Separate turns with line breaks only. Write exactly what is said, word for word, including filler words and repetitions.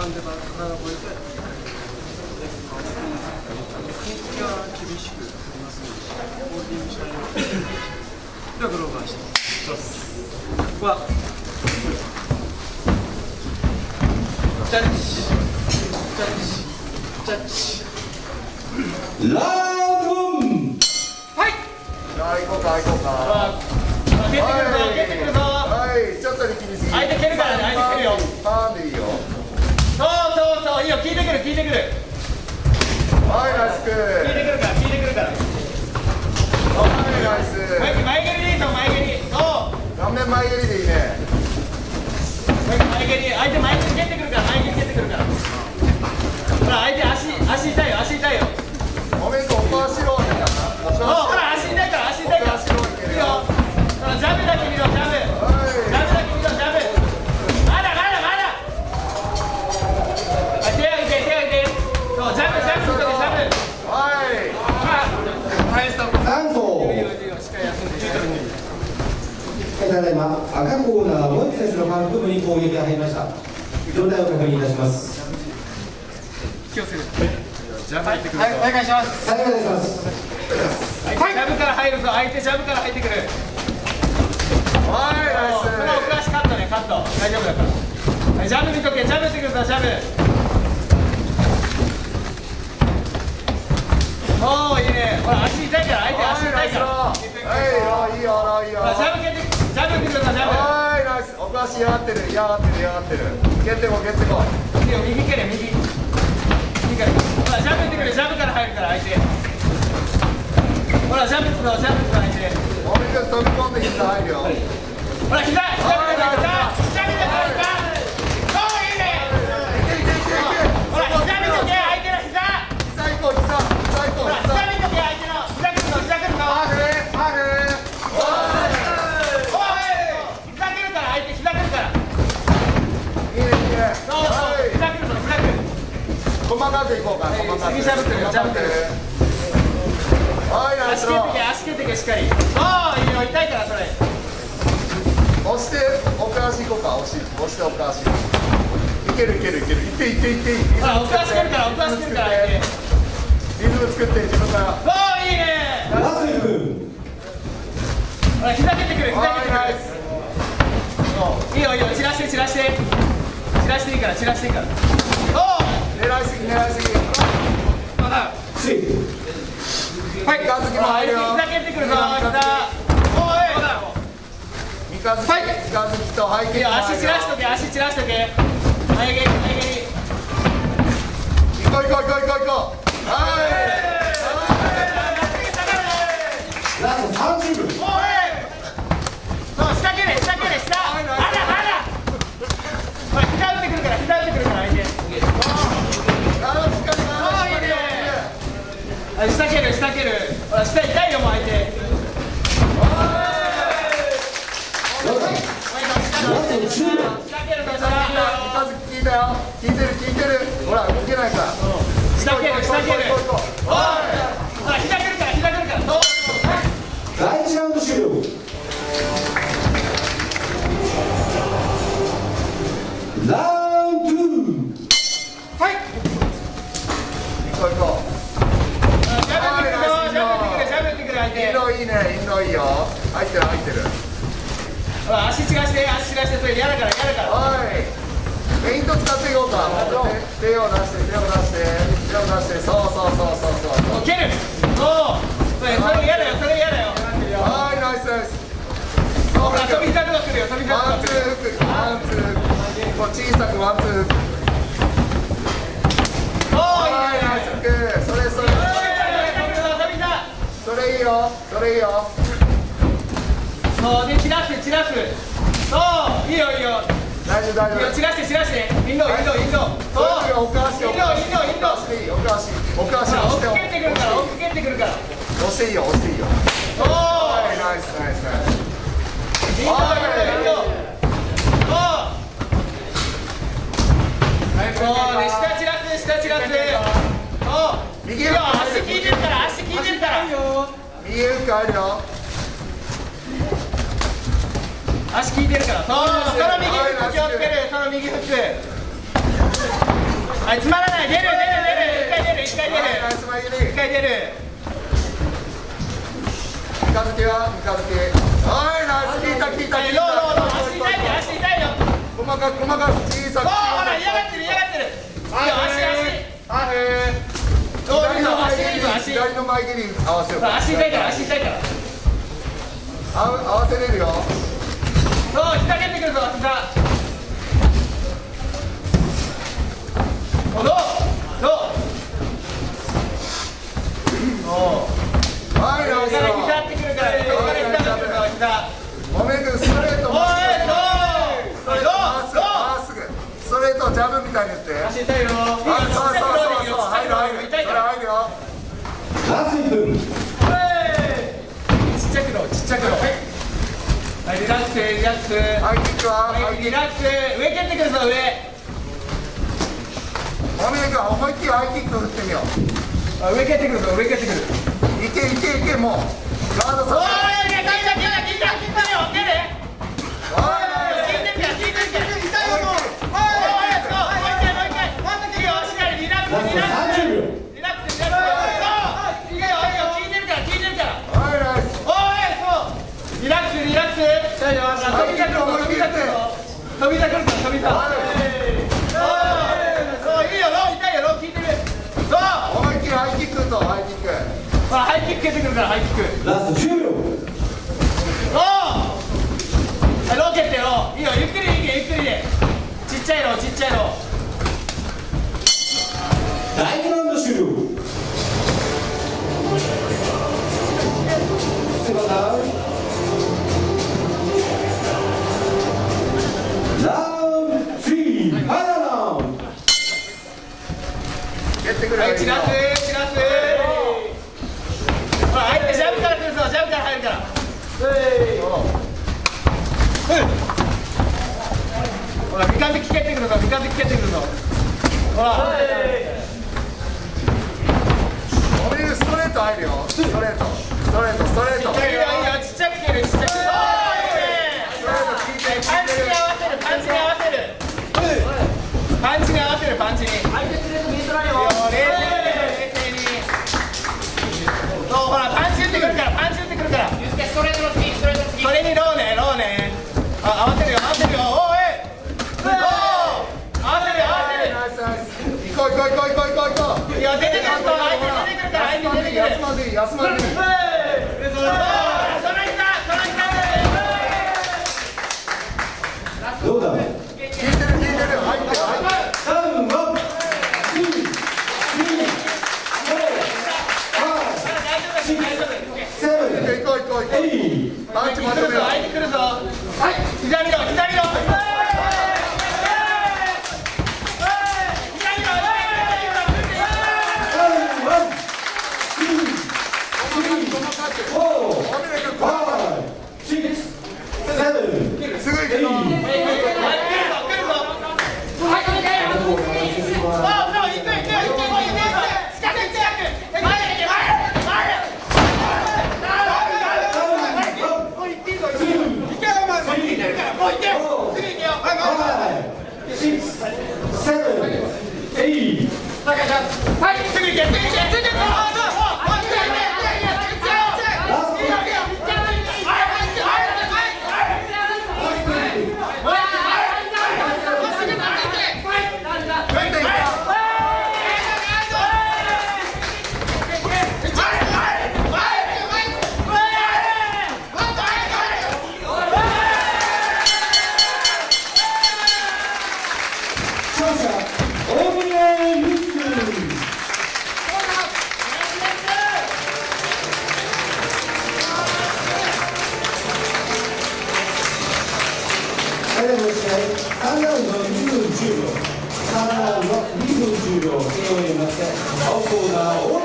んで体を超えて筋付きは厳しく振りますのでホールディングしないようにではグローバーしてここはジャッジジャッジジャッジ
ラウンド
はい
さあ行こうか行こうか
蹴ってくるぞ蹴ってくるぞ
はいちょっと力みすぎ
相手蹴るからね相手蹴るよ
パーンでいいよ
そうそうそういいよ効いてくる効いてくる
はいナイスク
効いてくるから効いてくるから
はいナイス
前前蹴りでいいぞ前蹴りそう
顔面前蹴りでいいね
前蹴り相手前蹴り蹴ってくるから前蹴り蹴ってくるからほら相手足足痛いよ足痛いよ
おめんこおかしろ
そうほら足痛いから足痛いからいいよほらジャブだけ見ろジャブジャブだけ見ろジャブまだまだまだ手を置いて手を置いてそうジャブジャブ見とけジャブ
はい
なんと
いいよいいよしっかり休んで
ただいま赤コーナーモイ選手のカウント部に攻撃が入りました状態を確認いたします
気をつけてジャブ入ってくるぞはいお願いします
再開します
ジャブから入るぞ相手ジャブから入ってくる
はいナイス
その奥足カットねカット大丈夫だからはいジャブ見とけジャブってくるぞジャブおおいいねほら足痛いから相手足痛いから
はいいいよいいよ
ジャブ蹴ってジャブ見てくださいジャブ
はいナイスおかし嫌がってる嫌がってる嫌がってる蹴ってこ蹴ってこ
いいよ右蹴れ右右からほらジャブってくるジャブから入るから相手ほらジャブつのジャブつの相手
おめくん飛び込んで膝入るよ
ほら膝膝見てください膝見てくださいそういいねほら膝見とけ相手の膝
膝行こう膝膝行こう
ほら膝見とけ相手の膝くるの膝くるの
パフェパフェ
膝くるから相手膝くるから
いいねいいね
そうそう膝くるぞ膝くる
細かくいこうか細かく
次ジャブってるよジャブってる
はいナイス
足蹴ってけ足蹴ってけしっかりそういいよ痛いからそれ
押して奥足行こうか押し押して奥足いけるいけるいけるいっていっていっていって
ほら奥足蹴るから奥足蹴るから相手
リズム作って自分から
そういいね
ラスル君
ほら膝蹴ってくる膝
はいナイ
蹴って
ス
くるいいよいいよ散らして散らして散らしていいから散らしていいからお
狙いすぎ狙いすぎ
まだ
スイ
はい
三日月も入るよ
膝蹴ってくるぞ膝おい
三日月三日月と背
いいよ
景も入るよ
足散らしとけ足散らしとけ前蹴り前蹴り
行こう行こう行こう行こう行こうはい
ラストさんじゅうびょう
おいそう下蹴れ下蹴れ下まだまだほら膝打ってくるから膝打ってくるから相手
あーしっかり
おーいいねはい下蹴る下蹴るほら下痛いよもう相手
ラストじゅうびょう
下蹴るの下
三日月聞いたよ聞いてる聞いてるほら動けないから
下蹴る下蹴る
行こう行こう行こう
おいほら膝蹴るから膝蹴るからそう
だいいちラウンド終了ラウンドに
はい
行こう行こ
ジャブってくるぞジャブってくるジャブってくる相
うイン
手
ドいいねインドいいよ入ってる入ってる
ほら足散らして足散らしてそれ嫌だから嫌だから
はいフェイント使っていこうか手手を出して手を出して手を出してそうそうそうそうそう
蹴るそうそれそれ嫌だよそれ嫌だよ
はいナイスナイス
ほら飛び膝とか来るよ飛び膝とか
ワンツーフックワンツーこう小さくワンツーフック
そういい
はいナイスフックそれそれそれいいよそれいいよ
そうで散らして散らすそういいよいいよ
大丈夫大丈夫
いいよ散らして散らしてインドインドインドそう
奥足
インドインドインド
奥足でいい奥足奥足
ほら
押して
奥蹴ってくるから奥蹴ってくるから
押していいよ押していいよ
そう
はいナイスナイスナイス
インドインドインドそうそうで下散らす下散らすそう
右
いいよ足効いてるから足効いてるから
右フックあるよ
足効いてるからそうその右フック気をつけるその右フックはい、つまらない、出る出る出る、一回出る一回出る、
ナイス前蹴り。
一回出る。
三日月は三日月。はい、ナイス、効いた効いた効い
ローローロー、足痛いよ足痛いよ。
細かく細かく小さく。
おー、ほら嫌がってる嫌がってる。いいよ、足足。
あへー。
左の前蹴り、
左の前蹴り合わせよう。
足痛いから足痛いから。
合わせれるよ。
そう、膝蹴ってくるぞ、膝。お、どうどう
はい、ナイス。
膝ってくるから、膝から膝ってくるぞ、膝。
もめくストレート。
おい、どう
ストレートまっすぐまっすぐ。ストレートジャブみたいに言って。
足痛いよ。
あ、そうそうそうそう。入る入る。それ入るよ。
ラストいっぷん。
ちっちゃくろ、ちっちゃくろ。はい、リラックス、リラックス。
ハイキックはハイキック。
リラックス、上蹴ってくるぞ、上。
もめく思いっきりハイキック打ってみよう。
あ、上蹴ってくるぞ、上蹴ってくる。
いけいけいけ、もうガード
お
さ
ーい、聞いた聞いた聞いた聞いた聞いたよ、蹴れ。
せ。はい。
聞いてるから聞いてるから。痛いよもう。おい、そう、もう一回もう一回。いいよ、しっかりリラックス、リラックス。リラックス、リラックス。そう、いいよいいよ、聞いてるから聞いてるから。
はい、ナイス。
おい、そう。リラックス、リラックス。飛びたくるぞ、飛びたくるぞ。飛びたくるぞ、飛びた。そう、いいよ、ロー痛いよ、ロー聞いてる。そう。
思いっきりハイキックとハイキック。
あ、ハイキック蹴ってくるからハイキック。
ラストじゅうびょう。
ロー。はい、ロー蹴ってロー。いいよ、ゆっくりでいいけ、ゆっくりで。ちっちゃいロー、ちっちゃいロー。
だいにラウンド終了。セカンドダウン。ラウンドスリー、ファイナルラウンド。
蹴ってくれ。
はい、チラス、チラス。ほら、入って、ジャブから来るぞ、ジャブから入るから。ほら、三日月蹴ってくるぞ、三日月蹴ってくるぞ。ほら。
もめくストレート入るよ。ストレート。ストレート、ストレート。
いいよ、いいよ、ちっちゃく蹴る、ちっちゃく。
ストレート効いてる。
パンチに合わせる、パンチに合わせる。パンチに合わせる、パンチに。相手連れて見えとらんよ。冷静に、冷静に。そう、ほら、パンチ打ってくるから、パンチ打ってくるから。ゆうすけ、ストレートの次、ストレートの次。それにローね、ローね。あ、合わせるよ、合わせるよ。おい。おい。合わせるよ、合わせる。
ナイスナイス。行こう行こう行こう行こう行こう。
いや、出てくると、相手出てくるから、相手出てくる。
休まんでいい、休まんでいい。
その膝、その膝。
どうだ。
聞いてる聞いてる。入ってる入ってる。
ダウンワン、ツー、スリー、フォー、ファイブ、シックス、セブン、
行こう行こう行こう。
エイト。
パンチまとめよう。
相手来るぞ。はい、膝見ろ、膝見ろ。
すぐ行くぞ。
はい、すぐ行け、すぐ行け、すぐ行け。
それでも試合さんラウンドいちふんじゅうびょう、さんラウンドにふんじゅうびょう、ケーオー によりまして青コーナー